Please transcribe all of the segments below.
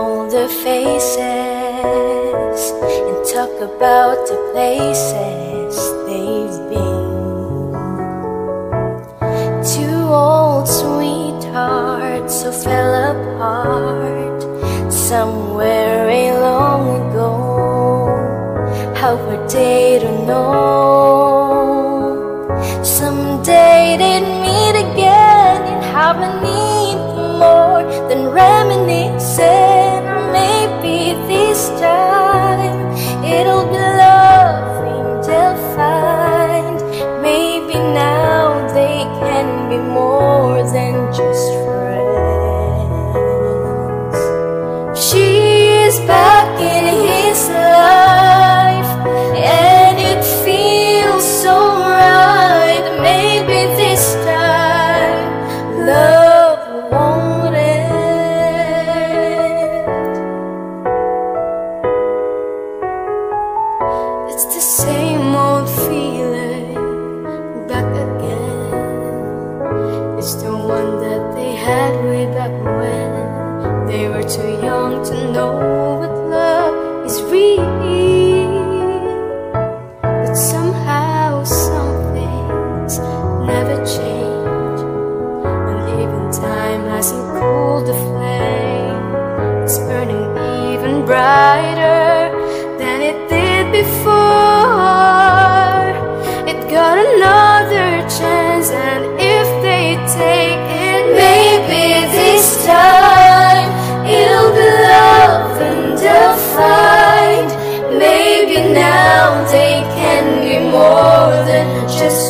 all the faces and talk about the places they've been. Two old sweethearts who fell apart somewhere long ago. How were they to know? Someday they'd meet again and have a need for more than reminiscing. Or maybe this time it'll be loving they'll find. Maybe now they can be more than just friends. She is back in his life and it feels so right. Maybe this time love won't end. It's the same old feeling back again. It's the one that they had way back when they were too young to know what love is real. But somehow some things never change, and even time hasn't cooled the flame. It's burning even brighter than it did before. It got another chance, and if they take it, maybe this time it'll be love and they'll find. Maybe now they can be more than just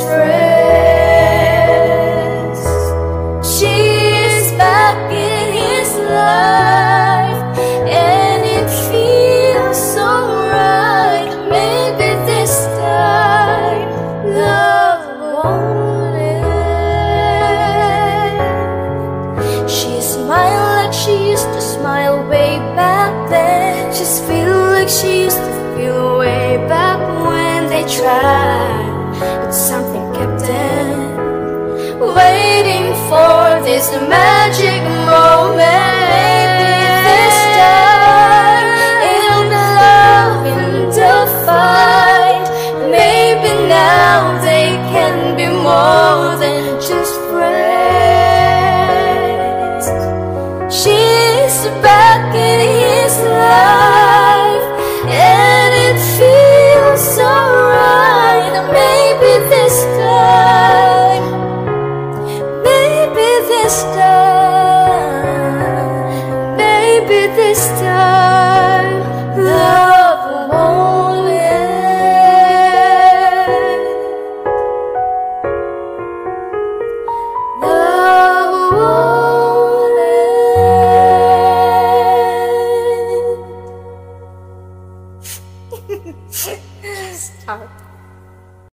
friends. She is back in his life and it feels so right. Maybe this time love won't end. She smiles like she used to smile way back then. She's feel like she used to feel way back when they tried, but something kept them waiting for this magic moment.